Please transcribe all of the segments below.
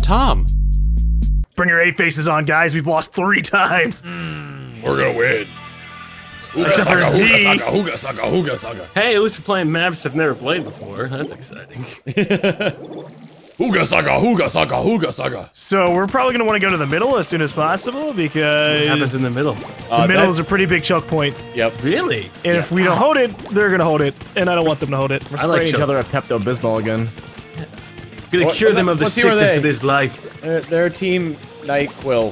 Tom. Bring your 8 faces on, guys. We've lost 3 times. We're gonna win. Except for Z. Hooga saga, hooga saga. Hey, at least we're playing maps I've never played before. That's exciting. Hooga saga, hooga saga, hooga saga. So we're probably going to want to go to the middle as soon as possible because What happens in the middle? the middle is a pretty big choke point. Yep. Really? And if we don't hold it, they're going to hold it. And I don't want them to hold it. I like Spraying each choke. other at Pepto-Bismol again. Gonna What- cure them of the what team are sickness they? of this life. They're Team NyQuil.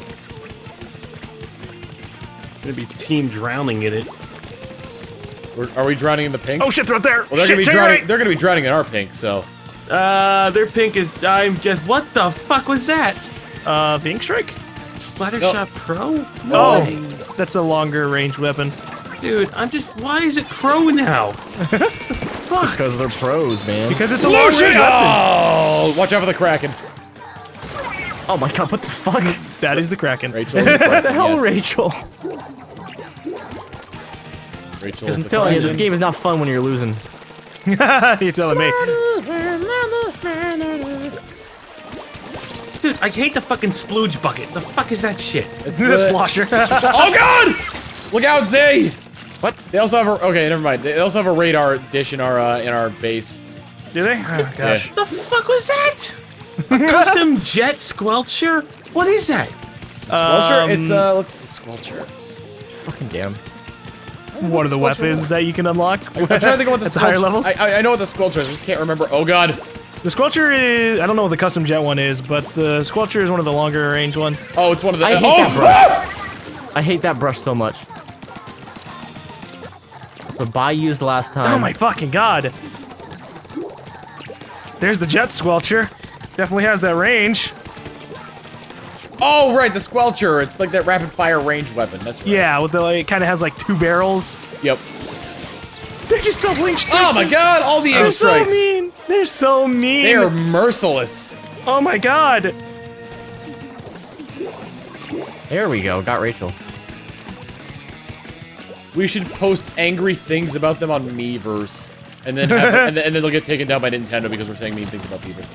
Gonna be team drowning in it. Are we drowning in the pink? Oh shit, they're up there. Well, they're Shit, gonna be take it drowning. right. They're gonna be drowning in our pink. So. Their pink is. I'm just. What the fuck was that? The Ink Strike? Splattershot Pro? Oh, way. that's a longer range weapon. Dude, I'm just. Why is it Pro now? Fuck. Because they're pros, man. Because it's a long range Explosion! weapon. Oh! Watch out for the Kraken. Oh my god, what the fuck? That is the Kraken. Rachel. Is the What the hell, yes. Rachel? Rachel. I'm Is the telling you, Kraken. this game is not fun when you're losing. You're telling me. Dude, I hate the fucking splooge bucket. The fuck is that shit? The slosher. Oh god! Look out, Zay! What? They also have a. Okay, never mind. They also have a radar dish in our base. Do they? Oh, gosh. The fuck was that? A custom jet squelcher? What is that? Squelcher? It's let's Squelcher. Fucking damn. One of the Squelcher weapons was? that you can unlock I'm trying to think of what the at the higher Squelcher- levels. I know what the Squelcher is. I just can't remember. Oh god. The Squelcher is, I don't know what the custom jet one is, but the Squelcher is one of the longer range ones. Oh, it's one of the. I hate oh! that brush. I hate that brush so much. So Bai used last time. Oh my fucking god. There's the jet Squelcher. Definitely has that range. Oh right, the Squelcher. It's like that rapid fire range weapon. That's right. Yeah, with the, like, it kind of has like 2 barrels. Yep. They're just doubling strikes. Oh my god! All the They're ink so strikes. mean. They're so mean. They are merciless. Oh my god. There we go, got Rachel. We should post angry things about them on Miiverse, and then have, and then they'll get taken down by Nintendo because we're saying mean things about people.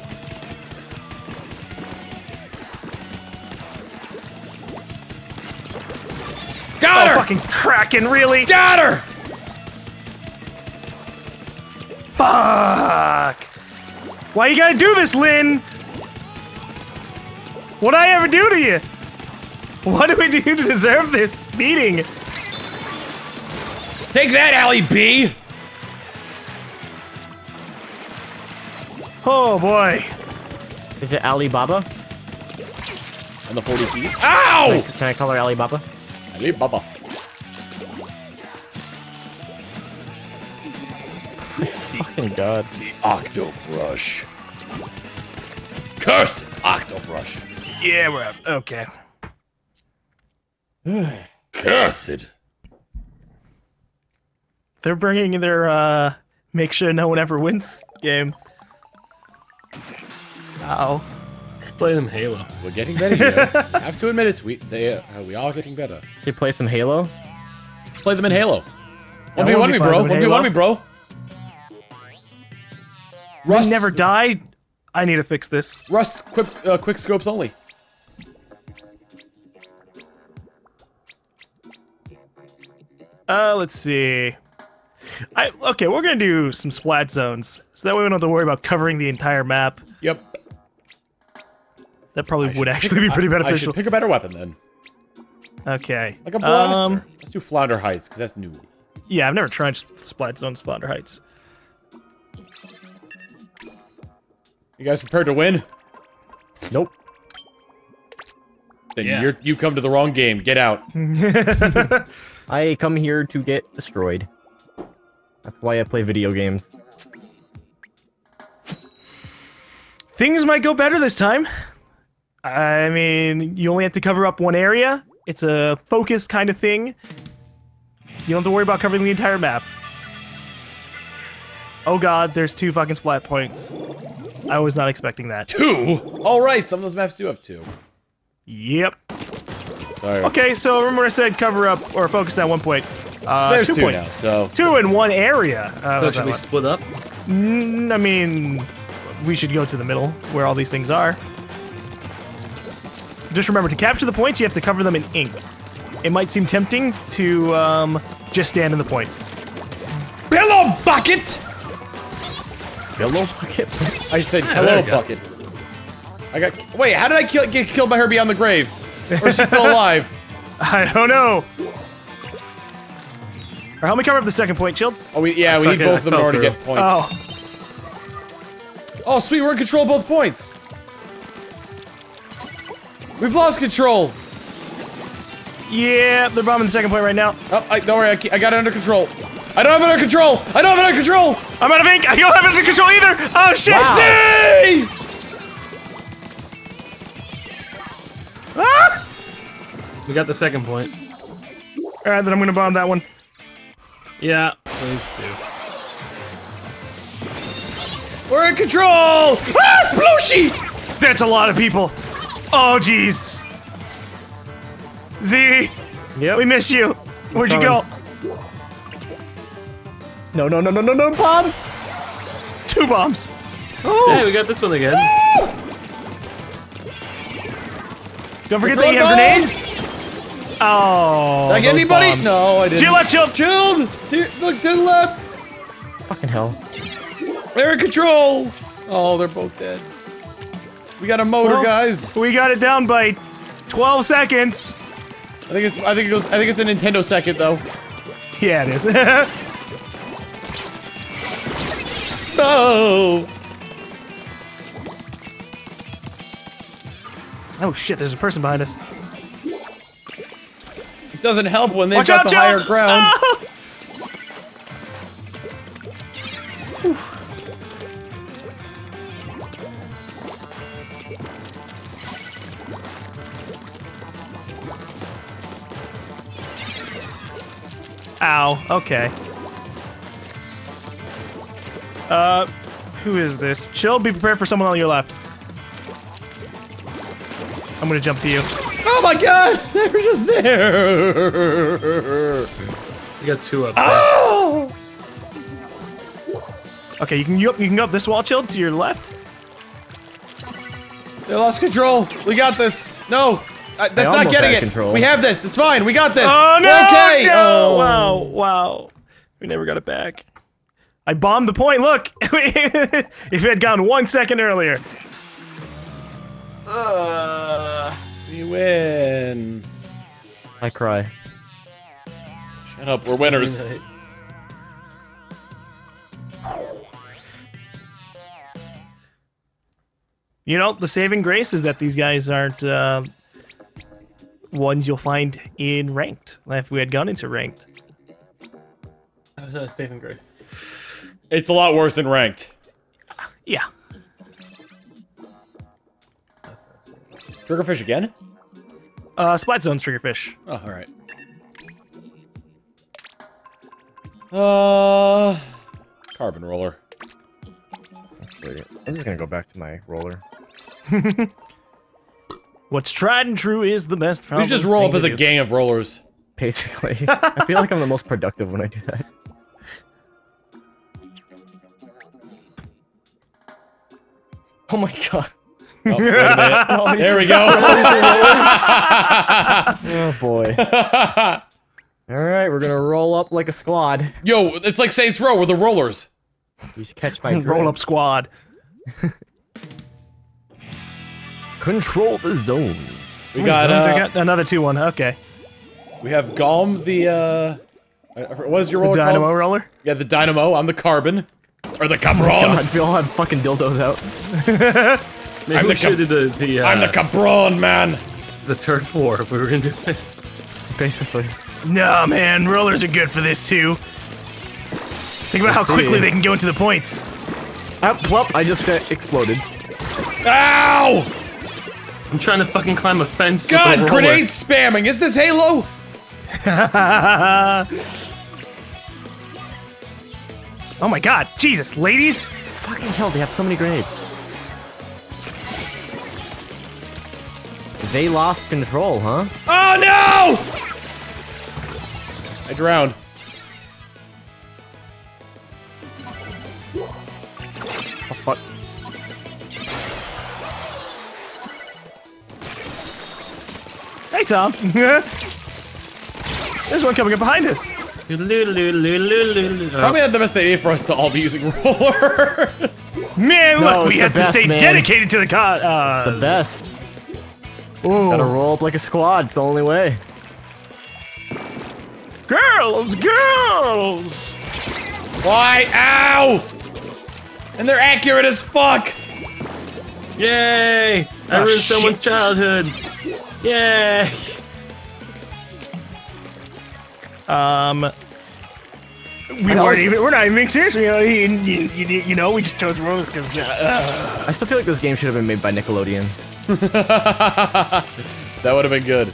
Got Oh, her! fucking Kraken, really? Got her! Fuck! Why you gotta do this, Lynn? What'd I ever do to you? What did we do to deserve this beating? Take that, Allie B! Oh boy. Is it Alibaba? On the 40 feet. Ow! Can I call her Alibaba? Ali Baba. Fucking god. The Octobrush. Cursed Octobrush. Yeah, we're up. Okay. Cursed. They're bringing their, make sure no one ever wins game. Uh-oh. Let's play them Halo. We're getting better here. I have to admit it. We are getting better. So you play some Halo? Let's play them in Halo. Yeah, 1v1 me, bro. 1v1 in Halo. 1v1 me, bro. Russ never died. I need to fix this. Russ, quick scopes only. Let's see. Okay, we're gonna do some splat zones, so that way we don't have to worry about covering the entire map. Yep. That probably would actually be pretty I beneficial. should pick a better weapon then. Okay. Like a blaster. Let's do Flounder Heights, because that's new. Yeah, I've never tried splat zones Flounder Heights. You guys prepared to win? Nope. Then Yeah. you come to the wrong game. Get out. I come here to get destroyed. That's why I play video games. Things might go better this time. I mean, you only have to cover up one area. It's a focused kind of thing. You don't have to worry about covering the entire map. Oh god, there's 2 fucking splat points. I was not expecting that. 2? Alright, some of those maps do have 2. Yep. Sorry. Okay, so remember I said cover up or focus at 1 point. There's 2 2 points. now, so... 2 in 1 area. So should we split up? I mean, we should go to the middle where all these things are. Just remember, to capture the points, you have to cover them in ink. It might seem tempting to just stand in the point. Hello, bucket! Yellow bucket. I said there hello, you go. bucket. I got. Wait, how did I get killed by her beyond the grave? Or is she still alive? I don't know. Or help me cover up the second point, Chilled. Oh, we need fucking- both of them in I fell order to through. get points. Oh. Oh, sweet, we're in control of both points. We've lost control. Yeah, they're bombing the second point right now. Oh, don't worry, I got it under control. I don't have it under control. I don't have it under control. I'm out of ink. I don't have it under control either. Oh shit! See! Ah! We got the second point. All right, then I'm gonna bomb that one. Yeah, please do. We're in control. Ah, splooshy! That's a lot of people. Oh jeez. Z, Yep. we miss you. Where'd you go? No, bomb! 2 bombs. Hey, we got this one again. Don't forget Throw that you have bombs! grenades. Oh. Did I get those anybody? bombs. No, I didn't. To your left, Chilled. Chilled! Look, to the left! Fucking hell. They're in control! Oh, they're both dead. We got a motor, Well, guys. We got it down by 12 seconds. I think it's a Nintendo second though. Yeah, it is. No! Oh shit, there's a person behind us. It doesn't help when they've Watch got out, the higher Chilled. ground. Ah! Ow, okay. Who is this? Chill, be prepared for someone on your left. I'm gonna jump to you. Oh my god! They were just there! We got 2 up there. Oh! Okay, you can go up this wall, Chill, to your left. They lost control. We got this. No! That's not almost getting had it. control. We have this. It's fine. We got this. Oh no! We're okay! No! Oh. Wow, wow. We never got it back. I bombed the point, look! If it had gone 1 second earlier. We win. I cry. Shut up. We're winners. You know, the saving grace is that these guys aren't ones you'll find in ranked. If we had gone into ranked. That was a saving grace. It's a lot worse than ranked. Yeah. Triggerfish again? Splat Zone's Triggerfish. Oh, alright. Carbon roller. Actually, I'm just gonna go back to my roller. What's tried and true is the best. We should just roll up as a gang of rollers. Basically. I feel like I'm the most productive when I do that. Oh my god. Oh, wait a minute. There we go. Oh boy. Alright, we're gonna roll up like a squad. Yo, it's like Saints Row. We're the rollers. You should catch my Roll up squad. Control the zone. We I got, got another 2-1. Okay. we have Golm, the, what's your The roller Dynamo called? Roller. Yeah, the Dynamo. I'm the Carbon. Or the Cabron. God, we all have fucking dildos out. Maybe I'm we the should do the I'm the Cabron, man. the turf war if we were gonna do this. Basically. Nah, man. Rollers are good for this, too. Think about Let's how quickly see. they can go into the points. Well, I just said exploded. Ow! I'm trying to fucking climb a fence. with a God, roller. grenade spamming. Is this Halo? Oh my god. Jesus, ladies. Fucking hell, they have so many grenades. They lost control, huh? Oh no! I drowned. Oh, fuck. Hi, Tom. There's one coming up behind us. Probably not the best idea for us to all be using rollers. Man, No, look, we it's have the to best, stay man. dedicated to the The best. Gotta roll up like a squad. It's the only way. Girls, girls. Why? Ow! And they're accurate as fuck. Yay! I Oh, ruined someone's shit. childhood. Yay! We're not even being serious. You know, we just chose rollers because. I still feel like this game should have been made by Nickelodeon. That would have been good.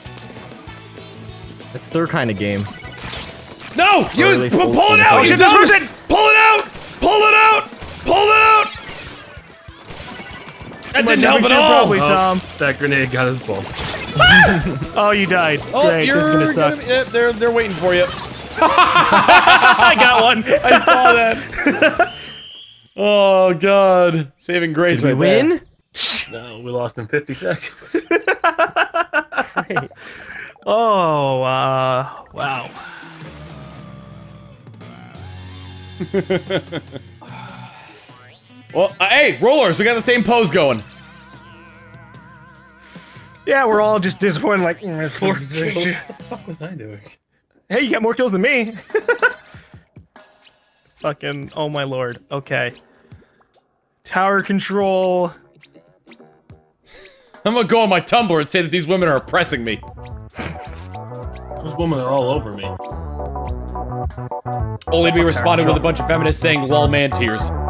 It's their kind of game. No! Or You at least pull old it school out! Oh, You shit, this dumb- person! Pull it out! Pull it out! Pull it out! That didn't help at all! Probably, Tom. That grenade got us both. Oh, you died. Oh, Great, you're this is gonna suck. gonna be, yeah, they're waiting for you. I got one. I saw that. Oh god. Saving grace Did we right win? there. No, we lost in 50 seconds. Oh, wow. Well, hey, rollers, we got the same pose going. Yeah, we're all just disappointed. Like, What the fuck was I doing? hey, you got more kills than me. Fucking, oh my lord. Okay. Tower control. I'm gonna go on my Tumblr and say that these women are oppressing me. Those women are all over me. Only to be responded with a bunch of feminists saying lol man tears.